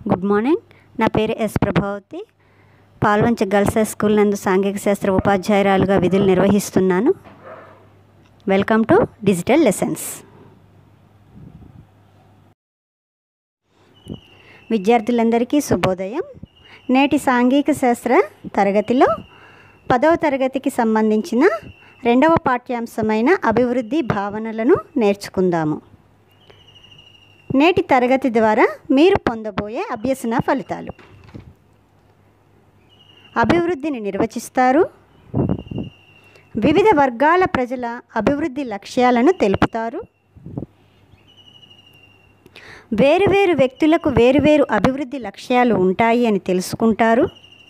Good morning. నా పేరు S Prabhavathi. Palvancha girls high school నందు సాంఘిక శాస్త్ర ఉపాధ్యాయురాలుగా విధులు నిర్వహిస్తున్నాను. Welcome to digital lessons. విద్యార్థులందరికీ శుభోదయం. నేటి సాంఘిక శాస్త్ర తరగతిలో 10వ తరగతికి సంబంధించిన 2వ పాఠ్యాంశమైన అభివృద్ధి భావనలను నేర్చుకుందాము. నేటి తరగతి ద్వారా మీరు పొందబోయే అభ్యసన ఫలితాలు: అభివృద్ధిని నిర్వచిస్తారు, వివిధ వర్గాల ప్రజల అభివృద్ధి లక్ష్యాలను తెలుపుతారు, వేరువేరు వ్యక్తులకు వేరువేరు అభివృద్ధి లక్ష్యాలు ఉంటాయి అని తెలుసుకుంటారు,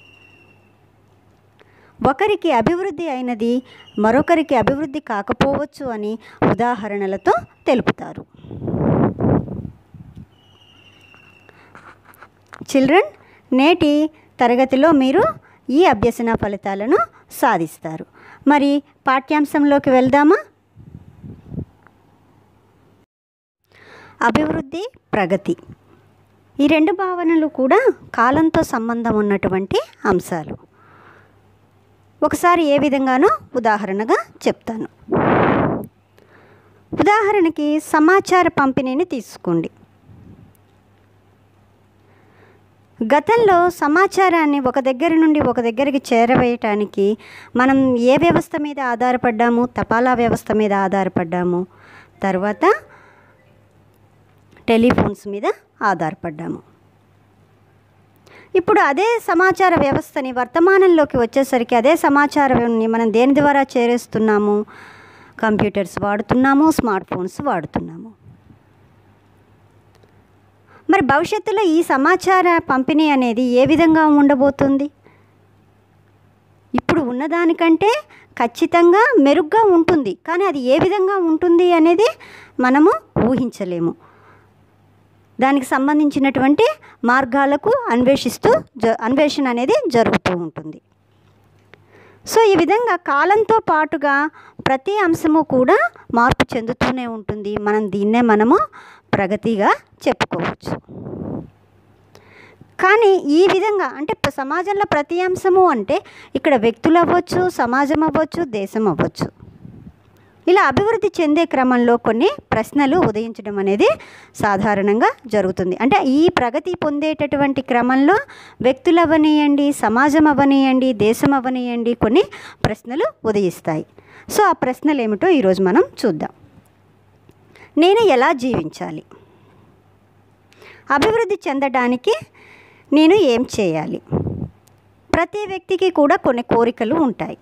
ఒకరికి అభివృద్ధి అయినది మరొకరికి అభివృద్ధి కాకపోవచ్చు అని ఉదాహరణలతో తెలుపుతారు. చిల్డ్రన్, నేటి తరగతిలో మీరు ఈ అభ్యసన ఫలితాలను సాధిస్తారు. మరి పాఠ్యాంశంలోకి వెళ్దామా? అభివృద్ధి, ప్రగతి, ఈ రెండు భావనలు కూడా కాలంతో సంబంధం ఉన్నటువంటి అంశాలు. ఒకసారి ఏ విధంగానో ఉదాహరణగా చెప్తాను. ఉదాహరణకి సమాచార పంపిణీని తీసుకోండి. గతంలో సమాచారాన్ని ఒక దగ్గర నుండి ఒక దగ్గరికి చేరవేయటానికి మనం ఏ వ్యవస్థ మీద ఆధారపడ్డాము? తపాలా వ్యవస్థ మీద ఆధారపడ్డాము. తర్వాత టెలిఫోన్స్ మీద ఆధారపడ్డాము. ఇప్పుడు అదే సమాచార వ్యవస్థని వర్తమానంలోకి వచ్చేసరికి అదే సమాచారాన్ని మనం దేని ద్వారా చేరేస్తున్నాము? కంప్యూటర్స్ వాడుతున్నాము, స్మార్ట్ ఫోన్స్ వాడుతున్నాము. మరి భవిష్యత్తులో ఈ సమాచార పంపిణీ అనేది ఏ విధంగా ఉండబోతుంది? ఇప్పుడు ఉన్నదానికంటే ఖచ్చితంగా మెరుగ్గా ఉంటుంది. కానీ అది ఏ విధంగా ఉంటుంది అనేది మనము ఊహించలేము. దానికి సంబంధించినటువంటి మార్గాలకు అన్వేషణ అనేది జరుగుతూ ఉంటుంది. సో ఈ విధంగా కాలంతో పాటుగా ప్రతి అంశము కూడా మార్పు చెందుతూనే ఉంటుంది. దీన్నే మనము ప్రగతిగా చెప్పుకోవచ్చు. కానీ ఈ విధంగా అంటే సమాజంలో ప్రతి అంశము అంటే ఇక్కడ వ్యక్తులు అవ్వచ్చు, సమాజం అవ్వచ్చు, దేశం అవ్వచ్చు. ఇలా అభివృద్ధి చెందే క్రమంలో కొన్ని ప్రశ్నలు ఉదయించడం అనేది సాధారణంగా జరుగుతుంది. అంటే ఈ ప్రగతి పొందేటటువంటి క్రమంలో వ్యక్తులు అవ్వనియండి, సమాజం అవ్వనియండి, దేశం అవ్వనియండి, కొన్ని ప్రశ్నలు ఉదయిస్తాయి. సో ఆ ప్రశ్నలు ఏమిటో ఈరోజు మనం చూద్దాం. నేను ఎలా జీవించాలి? అభివృద్ధి చెందడానికి నేను ఏం చేయాలి? ప్రతి వ్యక్తికి కూడా కొన్ని కోరికలు ఉంటాయి.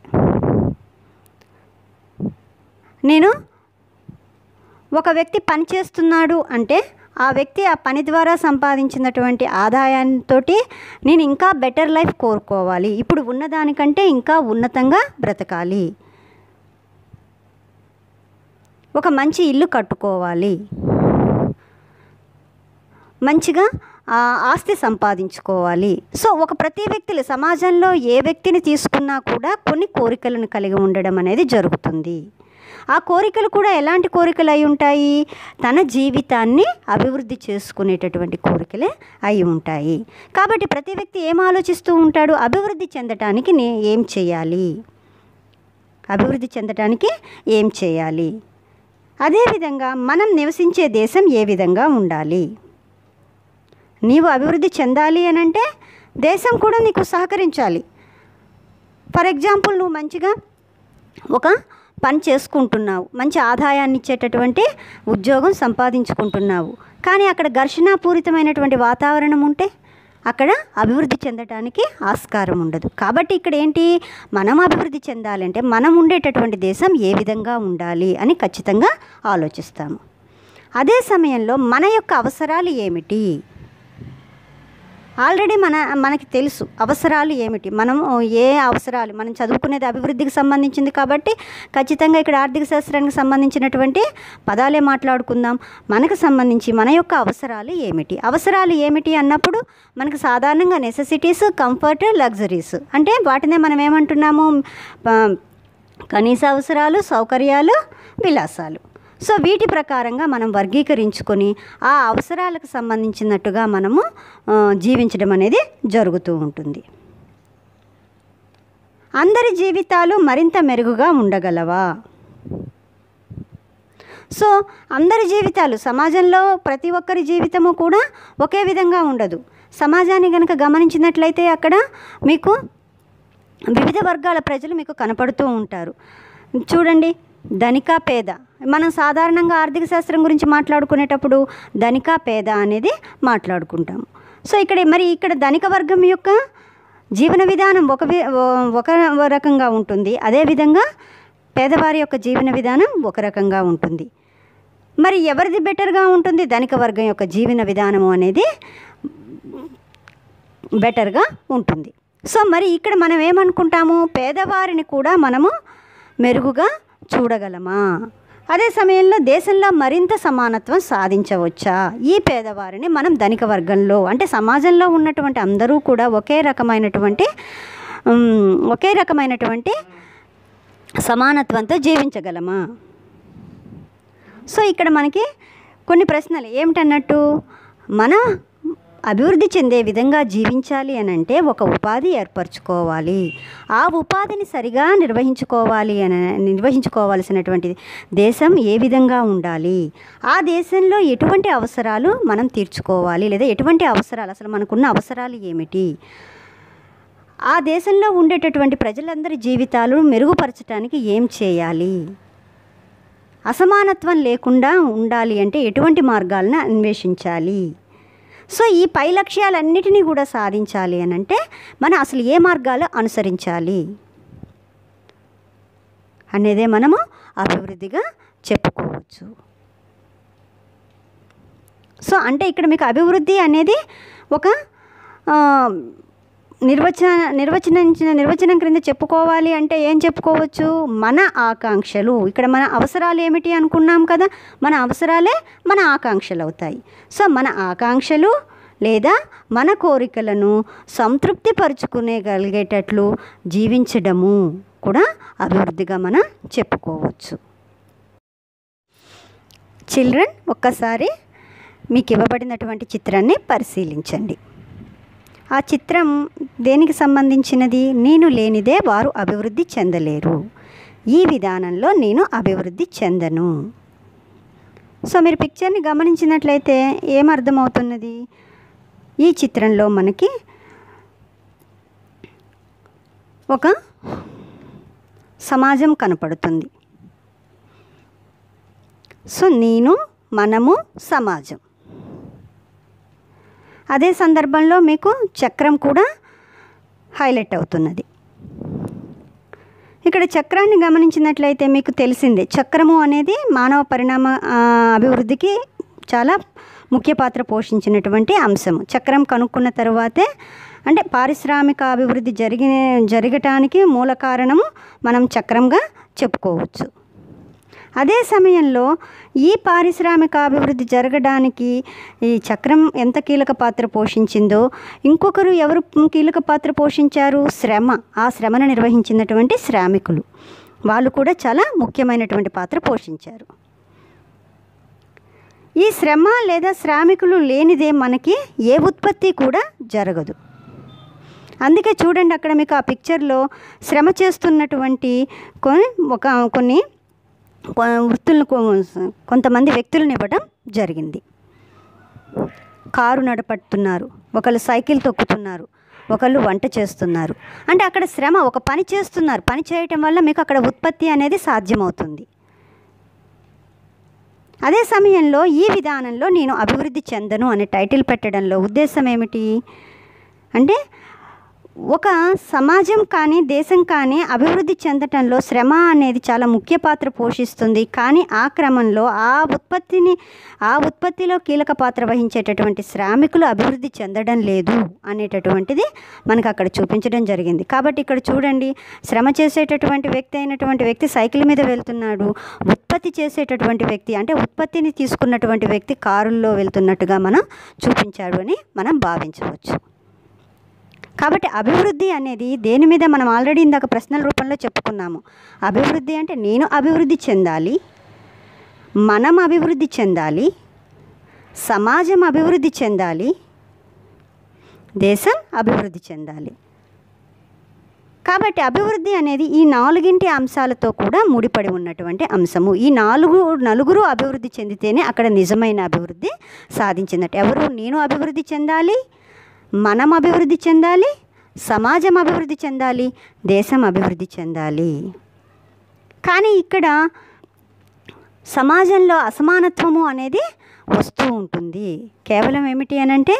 ఒక వ్యక్తి పని చేస్తున్నాడు అంటే ఆ వ్యక్తి ఆ పని ద్వారా సంపాదించినటువంటి ఆదాయంతో నేను ఇంకా బెటర్ లైఫ్ కోరుకోవాలి, ఇప్పుడు ఉన్నదానికంటే ఇంకా ఉన్నతంగా బ్రతకాలి, ఒక మంచి ఇల్లు కట్టుకోవాలి, మంచిగా ఆస్తి సంపాదించుకోవాలి. సో ప్రతి వ్యక్తులు సమాజంలో ఏ వ్యక్తిని తీసుకున్నా కూడా కొన్ని కోరికలను కలిగి ఉండడం అనేది జరుగుతుంది. ఆ కోరికలు కూడా ఎలాంటి కోరికలు అయి ఉంటాయి? తన జీవితాన్ని అభివృద్ధి చేసుకునేటటువంటి కోరికలే అయి ఉంటాయి. కాబట్టి ప్రతి వ్యక్తి ఏం ఆలోచిస్తూ ఉంటాడు? అభివృద్ధి చెందటానికి ఏం చేయాలి? అభివృద్ధి చెందటానికి ఏం చేయాలి? అదేవిధంగా మనం నివసించే దేశం ఏ విధంగా ఉండాలి? నీవు అభివృద్ధి చెందాలి అనంటే దేశం కూడా నీకు సహకరించాలి. ఫర్ ఎగ్జాంపుల్, నువ్వు మంచిగా ఒక పని చేసుకుంటున్నావు, మంచి ఆదాయాన్ని ఇచ్చేటటువంటి ఉద్యోగం సంపాదించుకుంటున్నావు, కానీ అక్కడ ఘర్షణాపూరితమైనటువంటి వాతావరణం ఉంటే అక్కడ అభివృద్ధి చెందటానికి ఆస్కారం ఉండదు. కాబట్టి ఇక్కడ ఏంటి? మనం అభివృద్ధి చెందాలంటే మనం ఉండేటటువంటి దేశం ఏ విధంగా ఉండాలి అని ఖచ్చితంగా ఆలోచిస్తాము. అదే సమయంలో మన యొక్క అవసరాలు ఏమిటి? ఆల్రెడీ మనకి తెలుసు అవసరాలు ఏమిటి. మనం చదువుకునేది అభివృద్ధికి సంబంధించింది కాబట్టి ఖచ్చితంగా ఇక్కడ ఆర్థిక శాస్త్రానికి సంబంధించినటువంటి పదాలే మాట్లాడుకుందాం. మనకు సంబంధించి మన యొక్క అవసరాలు ఏమిటి అన్నప్పుడు మనకు సాధారణంగా నెసెసిటీస్, కంఫర్ట్, లగ్జరీస్ అంటే వాటినే మనం ఏమంటున్నాము? కనీస అవసరాలు, సౌకర్యాలు, విలాసాలు. సో వీటి ప్రకారంగా మనం వర్గీకరించుకొని ఆ అవసరాలకు సంబంధించినట్టుగా మనము జీవించడం అనేది జరుగుతూ ఉంటుంది. అందరి జీవితాలు మరింత మెరుగుగా ఉండగలవా? సో అందరి జీవితాలు, సమాజంలో ప్రతి ఒక్కరి జీవితము కూడా ఒకే విధంగా ఉండదు. సమాజాన్ని కనుక గమనించినట్లయితే అక్కడ మీకు వివిధ వర్గాల ప్రజలు మీకు కనపడుతూ ఉంటారు. చూడండి, ధనిక పేద. మనం సాధారణంగా ఆర్థిక శాస్త్రం గురించి మాట్లాడుకునేటప్పుడు ధనిక పేద అనేది మాట్లాడుకుంటాము. సో ఇక్కడ ధనిక వర్గం యొక్క జీవన విధానం ఒక రకంగా ఉంటుంది, అదేవిధంగా పేదవారి యొక్క జీవన విధానం ఒక రకంగా ఉంటుంది. మరి ఎవరిది బెటర్గా ఉంటుంది? ధనిక వర్గం యొక్క జీవన విధానము అనేది బెటర్గా ఉంటుంది. సో మరి ఇక్కడ మనం ఏమనుకుంటాము? పేదవారిని కూడా మనము మెరుగుగా చూడగలమా? అదే సమయంలో దేశంలో మరింత సమానత్వం సాధించవచ్చా? ఈ పేదవారిని మనం ధనిక వర్గంలో, అంటే సమాజంలో ఉన్నటువంటి అందరూ కూడా ఒకే రకమైనటువంటి సమానత్వంతో జీవించగలమా? సో ఇక్కడ మనకి కొన్ని ప్రశ్నలు ఏమిటన్నట్టు, మన అభివృద్ధి చెందే విధంగా జీవించాలి అని అంటే ఒక ఉపాధి ఏర్పరచుకోవాలి. ఆ ఉపాధిని సరిగా నిర్వహించుకోవాల్సినటువంటిది దేశం ఏ విధంగా ఉండాలి, ఆ దేశంలో ఎటువంటి అవసరాలు మనం తీర్చుకోవాలి, లేదా ఎటువంటి అవసరాలు, అసలు మనకున్న అవసరాలు ఏమిటి, ఆ దేశంలో ఉండేటటువంటి ప్రజలందరి జీవితాలు మెరుగుపరచడానికి ఏం చేయాలి, అసమానత్వం లేకుండా ఉండాలి అంటే ఎటువంటి మార్గాలను అన్వేషించాలి. సో ఈ పై లక్ష్యాలన్నిటినీ కూడా సాధించాలి అని అంటే మనం అసలు ఏ మార్గాలు అనుసరించాలి అనేదే మనము అభివృద్ధిగా చెప్పుకోవచ్చు. సో అంటే ఇక్కడ మీకు అభివృద్ధి అనేది ఒక నిర్వచనం క్రింద చెప్పుకోవాలి అంటే ఏం చెప్పుకోవచ్చు? మన ఆకాంక్షలు. ఇక్కడ మన అవసరాలు ఏమిటి అనుకున్నాం కదా, మన అవసరాలే మన ఆకాంక్షలు అవుతాయి. సో మన ఆకాంక్షలు లేదా మన కోరికలను సంతృప్తిపరుచుకునేగలిగేటట్లు జీవించడము కూడా అభివృద్ధిగా మనం చెప్పుకోవచ్చు. చిల్డ్రన్, ఒక్కసారి మీకు ఇవ్వబడినటువంటి చిత్రాన్ని పరిశీలించండి. ఆ చిత్రం దేనికి సంబంధించినది? నేను లేనిదే వారు అభివృద్ధి చెందలేరు, ఈ విధానంలో నేను అభివృద్ధి చెందను. సో మీరు పిక్చర్ని గమనించినట్లయితే ఏమర్థమవుతున్నది? ఈ చిత్రంలో మనకి ఒక సమాజం కనపడుతుంది. సో నేను, మనము, సమాజం. అదే సందర్భంలో మీకు చక్రం కూడా హైలైట్ అవుతున్నది. ఇక్కడ చక్రాన్ని గమనించినట్లయితే మీకు తెలిసిందే, చక్రము అనేది మానవ పరిణామ అభివృద్ధికి చాలా ముఖ్య పాత్ర పోషించినటువంటి అంశము. చక్రం కనుక్కున్న తర్వాతే అంటే పారిశ్రామిక అభివృద్ధి జరగటానికి మూల కారణము మనం చక్రంగా చెప్పుకోవచ్చు. అదే సమయంలో ఈ పారిశ్రామిక అభివృద్ధి జరగడానికి ఈ చక్రం ఎంత కీలక పాత్ర పోషించిందో ఇంకొకరు ఎవరు కీలక పాత్ర పోషించారు? శ్రమ. ఆ శ్రమను నిర్వహించినటువంటి శ్రామికులు, వాళ్ళు కూడా చాలా ముఖ్యమైనటువంటి పాత్ర పోషించారు. ఈ శ్రమ లేదా శ్రామికులు లేనిదే మనకి ఏ ఉత్పత్తి కూడా జరగదు. అందుకే చూడండి, అక్కడ మీకు ఆ పిక్చర్లో శ్రమ చేస్తున్నటువంటి కొన్ని వృత్తులను కొంతమంది వ్యక్తులను ఇవ్వడం జరిగింది. కారు నడపడుతున్నారు, ఒకళ్ళు సైకిల్ తొక్కుతున్నారు, ఒకళ్ళు వంట చేస్తున్నారు. అంటే అక్కడ శ్రమ, ఒక పని చేస్తున్నారు. పని చేయటం వల్ల మీకు అక్కడ ఉత్పత్తి అనేది సాధ్యమవుతుంది. అదే సమయంలో ఈ విధానంలో నేను అభివృద్ధి చెందను అనే టైటిల్ పెట్టడంలో ఉద్దేశం ఏమిటి అంటే, ఒక సమాజం కానీ దేశం కానీ అభివృద్ధి చెందటంలో శ్రమ అనేది చాలా ముఖ్య పాత్ర పోషిస్తుంది. కానీ ఆ క్రమంలో ఆ ఉత్పత్తిలో కీలక పాత్ర వహించేటటువంటి శ్రామికులు అభివృద్ధి చెందడం లేదు అనేటటువంటిది మనకు అక్కడ చూపించడం జరిగింది. కాబట్టి ఇక్కడ చూడండి, శ్రమ చేసేటటువంటి వ్యక్తి సైకిల్ మీద వెళ్తున్నాడు, ఉత్పత్తి చేసేటటువంటి వ్యక్తి అంటే ఉత్పత్తిని తీసుకున్నటువంటి వ్యక్తి కారుల్లో వెళ్తున్నట్టుగా మనం చూపించాడు అని మనం భావించవచ్చు. కాబట్టి అభివృద్ధి అనేది దేని మీద మనం ఆల్రెడీ ఇందాక ప్రశ్నల రూపంలో చెప్పుకున్నాము. అభివృద్ధి అంటే నేను అభివృద్ధి చెందాలి, మనం అభివృద్ధి చెందాలి, సమాజం అభివృద్ధి చెందాలి, దేశం అభివృద్ధి చెందాలి. కాబట్టి అభివృద్ధి అనేది ఈ 4 అంశాలతో కూడా ముడిపడి ఉన్నటువంటి అంశము. ఈ నలుగురు అభివృద్ధి చెందితేనే అక్కడ నిజమైన అభివృద్ధి సాధించినట్టు. ఎవరు? నేను అభివృద్ధి చెందాలి, మనం అభివృద్ధి చెందాలి, సమాజం అభివృద్ధి చెందాలి, దేశం అభివృద్ధి చెందాలి. కానీ ఇక్కడ సమాజంలో అసమానత్వము అనేది వస్తూ ఉంటుంది. కేవలం ఏమిటి అనంటే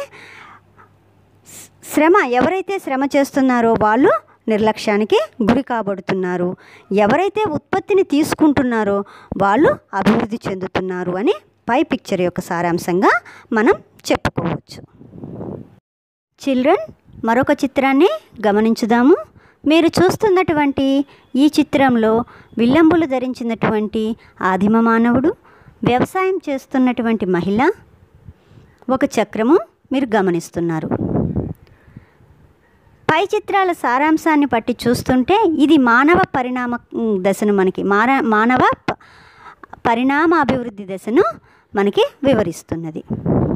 శ్రమ, ఎవరైతే శ్రమ చేస్తున్నారో వాళ్ళు నిర్లక్ష్యానికి గురి కాబడుతున్నారు, ఎవరైతే ఉత్పత్తిని తీసుకుంటున్నారో వాళ్ళు అభివృద్ధి చెందుతున్నారు అని పై పిక్చర్ యొక్క సారాంశంగా మనం చెప్పుకోవచ్చు. చిల్డ్రన్, మరొక చిత్రాన్ని గమనించుదాము. మీరు చూస్తున్నటువంటి ఈ చిత్రంలో విల్లంబులు ధరించినటువంటి ఆదిమ మానవుడు, వ్యవసాయం చేస్తున్నటువంటి మహిళ, ఒక చక్రము మీరు గమనిస్తున్నారు. పై చిత్రాల సారాంశాన్ని బట్టి చూస్తుంటే ఇది మానవ పరిణామ దశను మానవ పరిణామ అభివృద్ధి దశను మనకి వివరిస్తున్నది.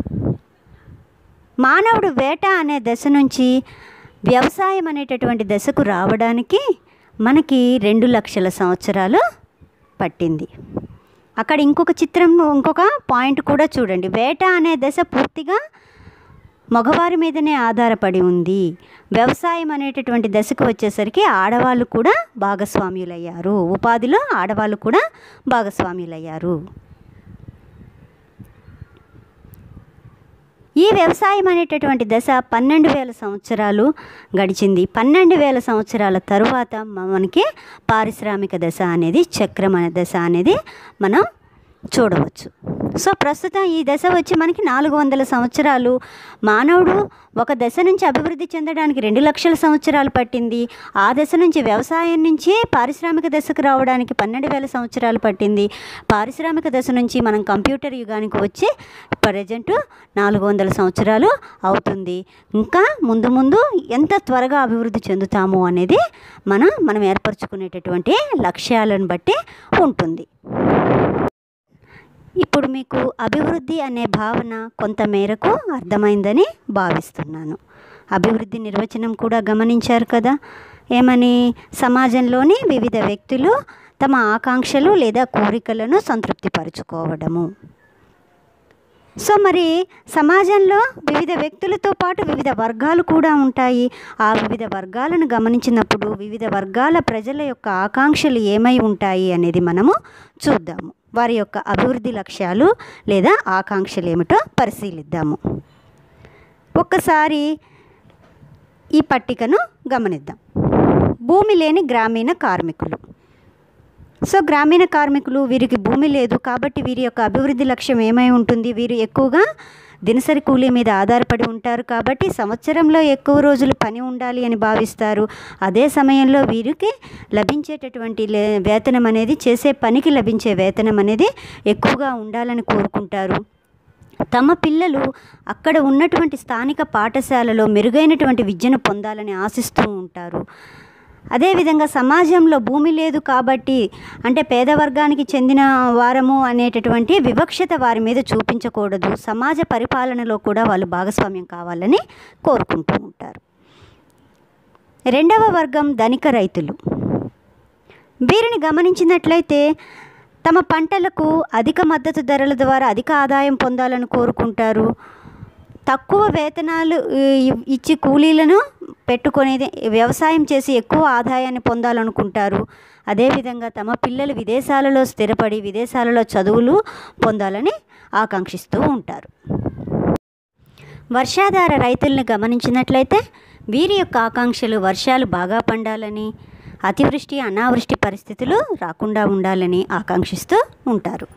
మానవుడు వేట అనే దశ నుంచి వ్యవసాయం అనేటటువంటి దశకు రావడానికి మనకి 2 లక్షల సంవత్సరాలు పట్టింది. అక్కడ ఇంకొక పాయింట్ కూడా చూడండి. వేట అనే దశ పూర్తిగా మగవారి మీదనే ఆధారపడి ఉంది. వ్యవసాయం అనేటటువంటి దశకు వచ్చేసరికి ఆడవాళ్ళు కూడా భాగస్వామ్యులయ్యారు, ఉపాధిలో ఆడవాళ్ళు కూడా భాగస్వామ్యులయ్యారు. ఈ వ్యవసాయం అనేటటువంటి దశ 12,000 సంవత్సరాలు గడిచింది. 12,000 సంవత్సరాల తరువాత మనకి పారిశ్రామిక దశ అనేది, చక్రం అనే దశ అనేది మనం చూడవచ్చు. సో ప్రస్తుతం ఈ దశ వచ్చి మనకి 400 సంవత్సరాలు. మానవుడు ఒక దశ నుంచి అభివృద్ధి చెందడానికి 2 లక్షల సంవత్సరాలు పట్టింది. ఆ దశ నుంచి వ్యవసాయం నుంచి పారిశ్రామిక దశకు రావడానికి 12,000 సంవత్సరాలు పట్టింది. పారిశ్రామిక దశ నుంచి మనం కంప్యూటర్ యుగానికి వచ్చి ప్రజెంట్ 400 సంవత్సరాలు అవుతుంది. ఇంకా ముందు ముందు ఎంత త్వరగా అభివృద్ధి చెందుతాము అనేది మనం ఏర్పరచుకునేటటువంటి లక్ష్యాలను బట్టి ఉంటుంది. ఇప్పుడు మీకు అభివృద్ధి అనే భావన కొంత మేరకు అర్థమైందని భావిస్తున్నాను. అభివృద్ధి నిర్వచనం కూడా గమనించారు కదా. ఏమని? సమాజంలోని వివిధ వ్యక్తులు తమ ఆకాంక్షలు లేదా కోరికలను సంతృప్తిపరచుకోవడము. సో మరి సమాజంలో వివిధ వ్యక్తులతో పాటు వివిధ వర్గాలు కూడా ఉంటాయి. ఆ వివిధ వర్గాలను గమనించినప్పుడు వివిధ వర్గాల ప్రజల యొక్క ఆకాంక్షలు ఏమై ఉంటాయి అనేది మనము చూద్దాము. వారి యొక్క అభివృద్ధి లక్ష్యాలు లేదా ఆకాంక్షలు ఏమిటో పరిశీలిద్దాము. ఒక్కసారి ఈ పట్టికను గమనిద్దాం. భూమి లేని గ్రామీణ కార్మికులు. సో గ్రామీణ కార్మికులు, వీరికి భూమి లేదు కాబట్టి వీరి యొక్క అభివృద్ధి లక్ష్యం ఏమై ఉంటుంది? వీరు ఎక్కువగా దినసరి కూలీ మీద ఆధారపడి ఉంటారు కాబట్టి సంవత్సరంలో ఎక్కువ రోజులు పని ఉండాలి అని భావిస్తారు. అదే సమయంలో వీరికి లభించేటటువంటి వేతనం అనేది, చేసే పనికి లభించే వేతనం అనేది ఎక్కువగా ఉండాలని కోరుకుంటారు. తమ పిల్లలు అక్కడ ఉన్నటువంటి స్థానిక పాఠశాలలో మెరుగైనటువంటి విద్యను పొందాలని ఆశిస్తూ ఉంటారు. అదేవిధంగా సమాజంలో భూమి లేదు కాబట్టి, అంటే పేదవర్గానికి చెందిన వారము అనేటటువంటి వివక్షత వారి మీద చూపించకూడదు. సమాజ పరిపాలనలో కూడా వాళ్ళు భాగస్వామ్యం కావాలని కోరుకుంటూ ఉంటారు. 2వ వర్గం ధనిక రైతులు. వీరిని గమనించినట్లయితే తమ పంటలకు అధిక మద్దతు ధరల ద్వారా అధిక ఆదాయం పొందాలని కోరుకుంటారు. తక్కువ వేతనాలు ఇచ్చి కూలీలను పెట్టుకునేది, వ్యవసాయం చేసి ఎక్కువ ఆదాయాన్ని పొందాలనుకుంటారు. అదేవిధంగా తమ పిల్లలు విదేశాలలో స్థిరపడి విదేశాలలో చదువులు పొందాలని ఆకాంక్షిస్తూ ఉంటారు. వర్షాధార రైతుల్ని గమనించినట్లయితే వీరి యొక్క ఆకాంక్షలు వర్షాలు బాగా పండాలని, అతివృష్టి అనావృష్టి పరిస్థితులు రాకుండా ఉండాలని ఆకాంక్షిస్తూ ఉంటారు.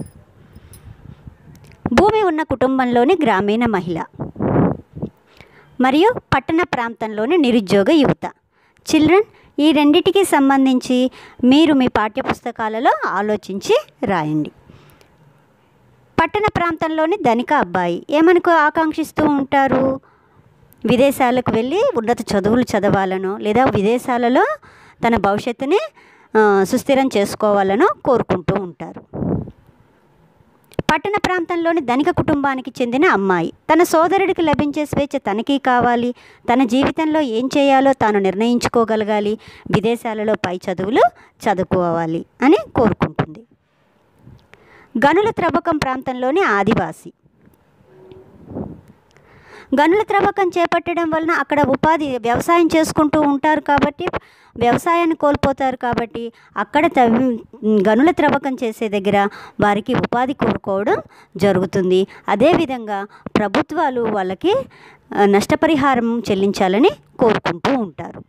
భూమి ఉన్న కుటుంబంలోని గ్రామీణ మహిళ మరియు పట్టణ ప్రాంతంలోని నిరుద్యోగ యువత. చిల్డ్రన్, ఈ రెండిటికి సంబంధించి మీరు మీ పాఠ్యపుస్తకాలలో ఆలోచించి రాయండి. పట్టణ ప్రాంతంలోని ధనిక అబ్బాయి ఏమని ఆకాంక్షిస్తూ ఉంటారు? విదేశాలకు వెళ్ళి ఉన్నత చదువులు చదవాలనో లేదా విదేశాలలో తన భవిష్యత్తుని సుస్థిరం చేసుకోవాలనో కోరుకుంటూ ఉంటారు. పట్టణ ప్రాంతంలోని ధనిక కుటుంబానికి చెందిన అమ్మాయి. తన సోదరుడికి లభించే స్వేచ్ఛ తనకి కావాలి. తన జీవితంలో ఏం చేయాలో తాను నిర్ణయించుకోగలగాలి. విదేశాలలో పై చదువులు చదువుకోవాలి అని కోరుకుంటుంది. గనుల త్రవ్వకం ప్రాంతంలోని ఆదివాసి. గనుల త్రవ్వకం చేపట్టడం వలన అక్కడ ఉపాధి వ్యవసాయం చేసుకుంటూ ఉంటారు కాబట్టి వ్యవసాయాన్ని కోల్పోతారు కాబట్టి అక్కడ గనుల త్రవ్వకం చేసే దగ్గర వారికి ఉపాధి కోరుకోవడం జరుగుతుంది. అదేవిధంగా ప్రభుత్వాలు వాళ్ళకి నష్టపరిహారం చెల్లించాలని కోరుకుంటూ ఉంటారు.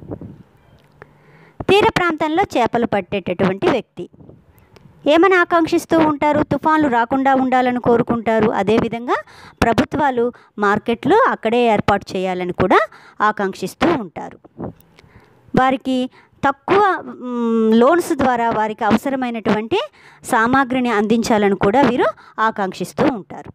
తీర ప్రాంతంలో చేపలు పట్టేటటువంటి వ్యక్తి ఏమని ఆకాంక్షిస్తూ ఉంటారు? తుఫాన్లు రాకుండా ఉండాలని కోరుకుంటారు. అదేవిధంగా ప్రభుత్వాలు మార్కెట్లు అక్కడే ఏర్పాటు చేయాలని కూడా ఆకాంక్షిస్తూ ఉంటారు. వారికి తక్కువ లోన్స్ ద్వారా వారికి అవసరమైనటువంటి సామాగ్రిని అందించాలని కూడా వీరు ఆకాంక్షిస్తూ ఉంటారు.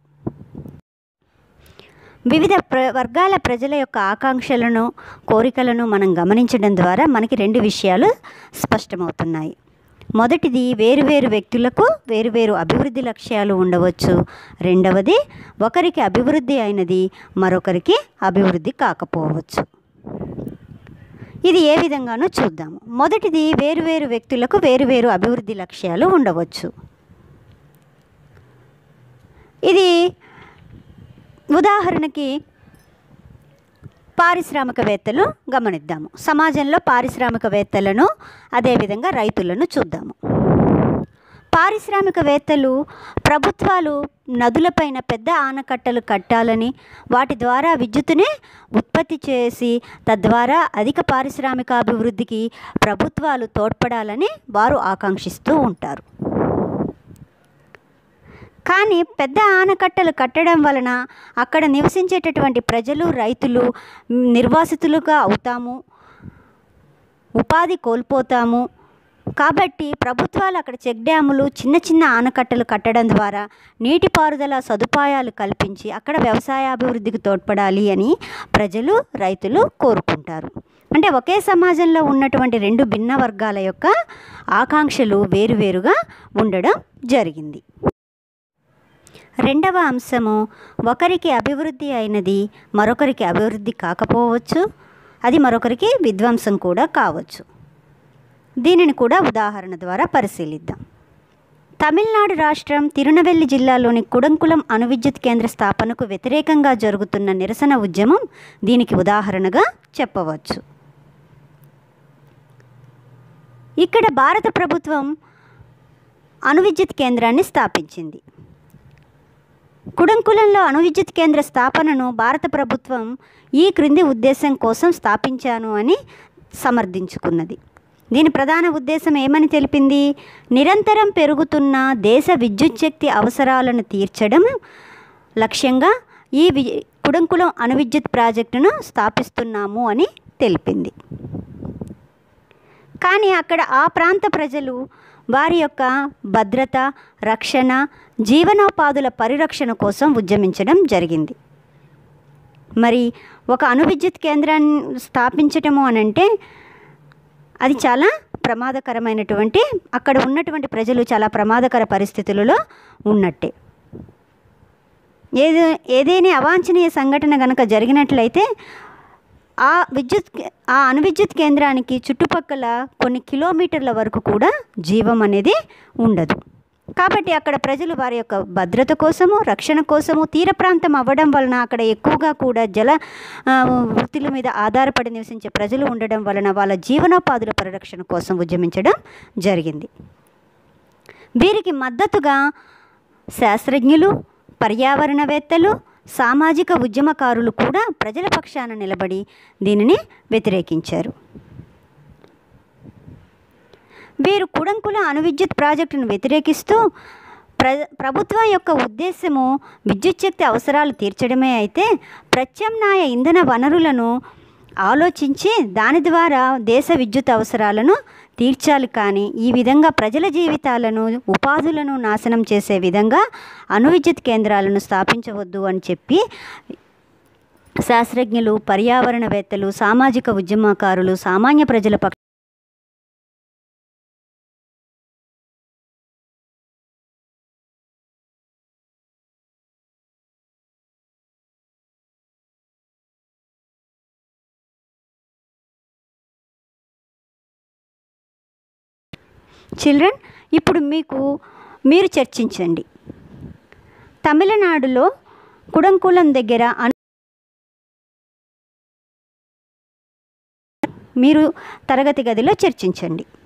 వివిధ వర్గాల ప్రజల యొక్క ఆకాంక్షలను, కోరికలను మనం గమనించడం ద్వారా మనకి 2 విషయాలు స్పష్టమవుతున్నాయి. మొదటిది, వేరువేరు వ్యక్తులకు వేరువేరు అభివృద్ధి లక్ష్యాలు ఉండవచ్చు. రెండవది, ఒకరికి అభివృద్ధి అయినది మరొకరికి అభివృద్ధి కాకపోవచ్చు. ఇది ఏ విధంగానో చూద్దాము. మొదటిది, వేరువేరు వ్యక్తులకు వేరువేరు అభివృద్ధి లక్ష్యాలు ఉండవచ్చు. ఇది ఉదాహరణకి పారిశ్రామికవేత్తలు గమనిద్దాము. సమాజంలో పారిశ్రామికవేత్తలను అదేవిధంగా రైతులను చూద్దాము. పారిశ్రామికవేత్తలు ప్రభుత్వాలు నదులపైన పెద్ద ఆనకట్టలు కట్టాలని, వాటి ద్వారా విద్యుత్తుని ఉత్పత్తి చేసి తద్వారా అధిక పారిశ్రామికాభివృద్ధికి ప్రభుత్వాలు తోడ్పడాలని వారు ఆకాంక్షిస్తూ ఉంటారు. కానీ పెద్ద ఆనకట్టలు కట్టడం వలన అక్కడ నివసించేటటువంటి ప్రజలు, రైతులు నిర్వాసితులుగా అవుతాము, ఉపాధి కోల్పోతాము. కాబట్టి ప్రభుత్వాలు అక్కడ చెక్ డ్యాములు, చిన్న చిన్న ఆనకట్టలు కట్టడం ద్వారా నీటిపారుదల సదుపాయాలు కల్పించి అక్కడ వ్యవసాయాభివృద్ధికి తోడ్పడాలి అని ప్రజలు, రైతులు కోరుకుంటారు. అంటే ఒకే సమాజంలో ఉన్నటువంటి 2 భిన్న వర్గాల యొక్క ఆకాంక్షలు వేరువేరుగా ఉండడం జరిగింది. రెండవ అంశము, ఒకరికి అభివృద్ధి అయినది మరొకరికి అభివృద్ధి కాకపోవచ్చు. అది మరొకరికి విధ్వంసం కూడా కావచ్చు. దీనిని కూడా ఉదాహరణ ద్వారా పరిశీలిద్దాం. తమిళనాడు రాష్ట్రం తిరునెల్వేలి జిల్లాలోని కుడంకులం అణు విద్యుత్ కేంద్ర స్థాపనకు వ్యతిరేకంగా జరుగుతున్న నిరసన ఉద్యమం దీనికి ఉదాహరణగా చెప్పవచ్చు. ఇక్కడ భారత ప్రభుత్వం అణు విద్యుత్ కేంద్రాన్ని స్థాపించింది. కుడంకులంలో అణు విద్యుత్ కేంద్ర స్థాపనను భారత ప్రభుత్వం ఈ క్రింది ఉద్దేశం కోసం స్థాపించాను అని సమర్థించుకున్నది. దీని ప్రధాన ఉద్దేశం ఏమని తెలిపింది? నిరంతరం పెరుగుతున్న దేశ విద్యుత్ శక్తి అవసరాలను తీర్చడం లక్ష్యంగా ఈ కుడంకులం అణు విద్యుత్ ప్రాజెక్టును స్థాపిస్తున్నాము అని తెలిపింది. కానీ అక్కడ ఆ ప్రాంత ప్రజలు వారి యొక్క భద్రత, రక్షణ, జీవనోపాధుల పరిరక్షణ కోసం ఉద్యమించడం జరిగింది. మరి ఒక అణు విద్యుత్ కేంద్రాన్ని స్థాపించటము అనంటే అది చాలా ప్రమాదకరమైనటువంటి, అక్కడ ఉన్నటువంటి ప్రజలు చాలా ప్రమాదకర పరిస్థితులలో ఉన్నట్టే. ఏదైనా అవాంఛనీయ సంఘటన కనుక జరిగినట్లయితే ఆ అణు విద్యుత్ కేంద్రానికి చుట్టుపక్కల కొన్ని కిలోమీటర్ల వరకు కూడా జీవం అనేది ఉండదు. కాబట్టి అక్కడ ప్రజలు వారి యొక్క భద్రత కోసము, రక్షణ కోసము, తీర ప్రాంతం అవ్వడం వలన అక్కడ ఎక్కువగా కూడా జల వృత్తుల మీద ఆధారపడి నివసించే ప్రజలు ఉండడం వలన వాళ్ళ జీవనోపాధుల పరిరక్షణ కోసం ఉద్యమించడం జరిగింది. వీరికి మద్దతుగా శాస్త్రజ్ఞులు, పర్యావరణవేత్తలు, సామాజిక ఉద్యమకారులు కూడా ప్రజల పక్షాన నిలబడి దీనిని వ్యతిరేకించారు. వీరు కుడంకుల అణు విద్యుత్ ప్రాజెక్టును వ్యతిరేకిస్తూ ప్రభుత్వం యొక్క ఉద్దేశము విద్యుత్ శక్తి అవసరాలు తీర్చడమే అయితే ప్రత్యామ్నాయ ఇంధన వనరులను ఆలోచించి దాని ద్వారా దేశ విద్యుత్ అవసరాలను తీర్చాలి. కానీ ఈ విధంగా ప్రజల జీవితాలను, ఉపాధులను నాశనం చేసే విధంగా అణు విద్యుత్ కేంద్రాలను స్థాపించవద్దు అని చెప్పి శాస్త్రజ్ఞులు, పర్యావరణవేత్తలు, సామాజిక ఉద్యమకారులు, సామాన్య ప్రజల చిల్డ్రన్, ఇప్పుడు మీరు చర్చించండి. తమిళనాడులో కుడంకులం దగ్గర మీరు తరగతి గదిలో చర్చించండి.